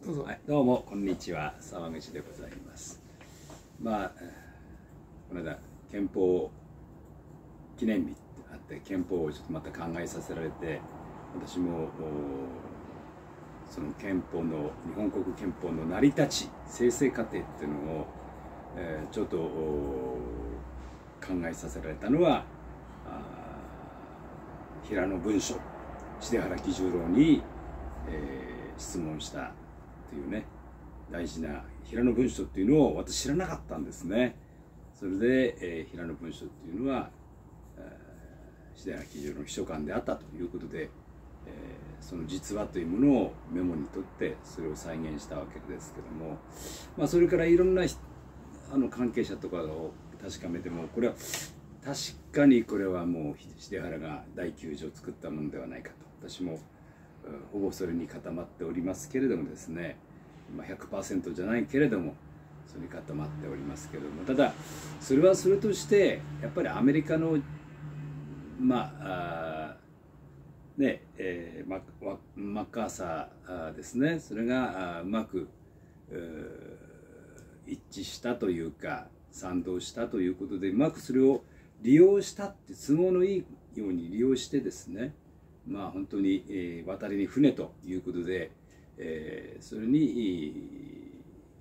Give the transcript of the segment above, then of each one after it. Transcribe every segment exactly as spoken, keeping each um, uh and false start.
どうぞ。 はい、どうもこんにちは、沢口でございます。まあこの間憲法記念日ってあって憲法をちょっとまた考えさせられて、私もその憲法の日本国憲法の成り立ち生成過程っていうのを、えー、ちょっと考えさせられたのは平野文書重原喜十郎に、えー、質問したというね、大事な平野文書っていうのを私知らなかったんですね。それで、えー、平野文書っていうのは、えー、重原喜十郎の秘書官であったということで、えー、その実話というものをメモに取ってそれを再現したわけですけども、まあ、それからいろんなあの関係者とかを確かめても、これは確かにこれはもう重原が第九条を作ったものではないかと、私もほぼそれに固まっておりますけれどもですね、まあ、ひゃくパーセント じゃないけれどもそれに固まっておりますけれども、ただそれはそれとしてやっぱりアメリカのまあねえー、マ, マッカーサーですね、それがうまく一致したというか賛同したということで、うまくそれを利用したって、都合のいいように利用してですね、まあ本当に、えー、渡りに船ということで、えー、それに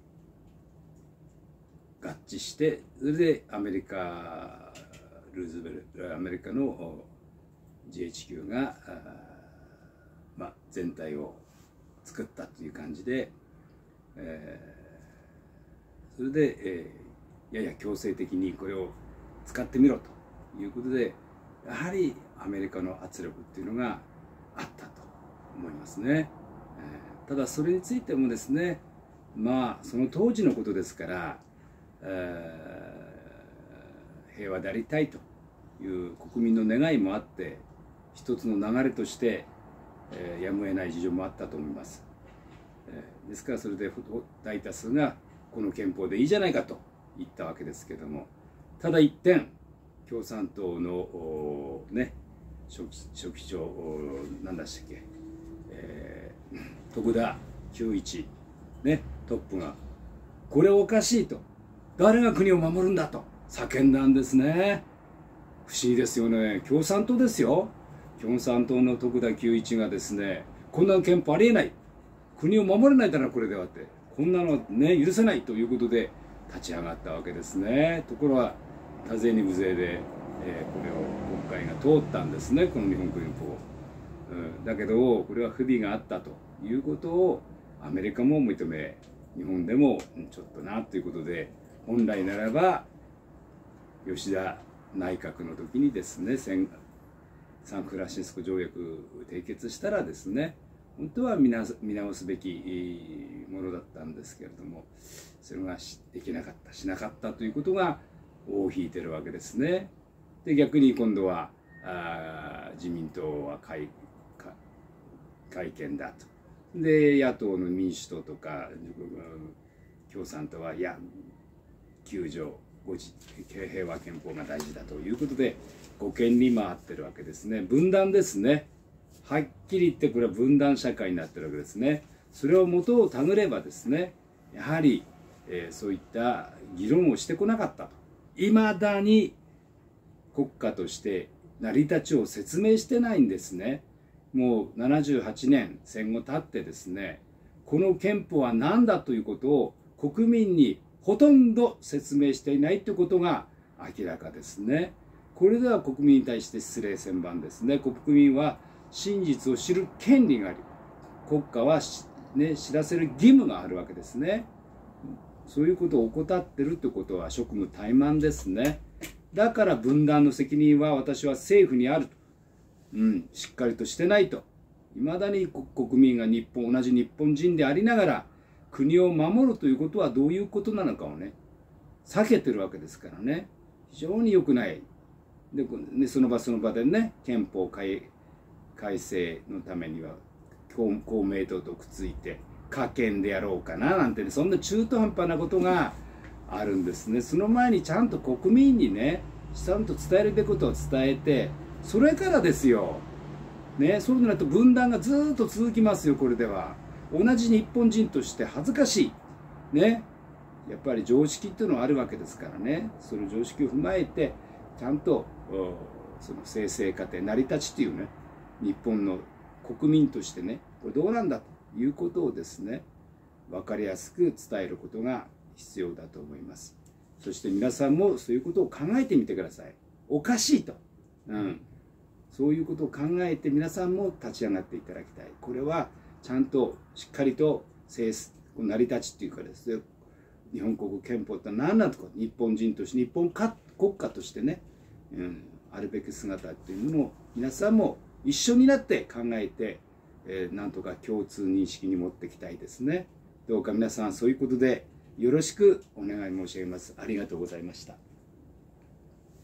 合致して、それでアメリカルーズベルトアメリカの ジーエイチキュー がまあ、全体を作ったという感じで、えー、それで、えー、やや強制的にこれを使ってみろということで、やはりアメリカの圧力っていうのがあったと思いますね。えー、ただそれについてもですね、まあその当時のことですから、えー、平和でありたいという国民の願いもあって、一つの流れとして、えー、やむを得ない事情もあったと思います。えー、ですからそれで大多数がこの憲法でいいじゃないかと言ったわけですけども、ただ一点、共産党のね書記長なんだしたっけ、えー、徳田久一ねトップがこれおかしいと、誰が国を守るんだと叫んだんですね。不思議ですよね。共産党ですよ。共産党の徳田久一がですね、こんな憲法ありえない、国を守れないだろこれではって、こんなのね許せないということで立ち上がったわけですね。ところが多勢に無勢で、えー、これを国会が通ったんですね、この日本国憲法、うん、だけどこれは不備があったということをアメリカも認め、日本でもちょっとなということで、本来ならば吉田内閣の時にですね、サンフランシスコ条約締結したらですね、本当は見直すべきものだったんですけれども、それができなかった、しなかったということが尾を引いてるわけですね。で逆に今度はあ自民党は改改憲だと、で野党の民主党とか共産党はいやきゅう条ごじ平和憲法が大事だということで護憲に回ってるわけですね。分断ですね。はっきり言ってこれは分断社会になってるわけですね。それを元をたぐればですね、やはり、えー、そういった議論をしてこなかったと。いまだに国家として成り立ちを説明してないんですね。もうななじゅうはちねん戦後経ってですね、この憲法は何だということを国民にほとんど説明していないということが明らかですね。これでは国民に対して失礼千万ですね。国民は真実を知る権利があり、国家は、ね、知らせる義務があるわけですね。そういうことを怠ってるということは職務怠慢ですね。だから分断の責任は私は政府にあると、うん、しっかりとしてないと。いまだに国民が日本同じ日本人でありながら国を守るということはどういうことなのかをね避けてるわけですからね、非常に良くない。でその場その場でね、憲法改改正のためには公明党とくっついて可憲でやろうかななんて、ね、そんな中途半端なことがあるんですね。その前にちゃんと国民にねちゃんと伝えるべきことを伝えて、それからですよ、ね、そうなると分断がずっと続きますよ。これでは同じ日本人として恥ずかしいね。やっぱり常識っていうのはあるわけですからね。その常識を踏まえてちゃんとその生成過程成り立ちっていうね、日本の国民としてね、これどうなんだということをですね、分かりやすく伝えることが必要だと思います。そして皆さんもそういうことを考えてみてください。おかしいと、うん、そういうことを考えて皆さんも立ち上がっていただきたい。これはちゃんとしっかりと成り立ちっていうかですね、日本国憲法って何なんとか、日本人として日本国家としてね、うん、あるべき姿っていうのを皆さんも一緒になって考えて、えー、なんとか共通認識に持っていきたいですね。どうか皆さんそういうことでよろしくお願い申し上げます。ありがとうございました。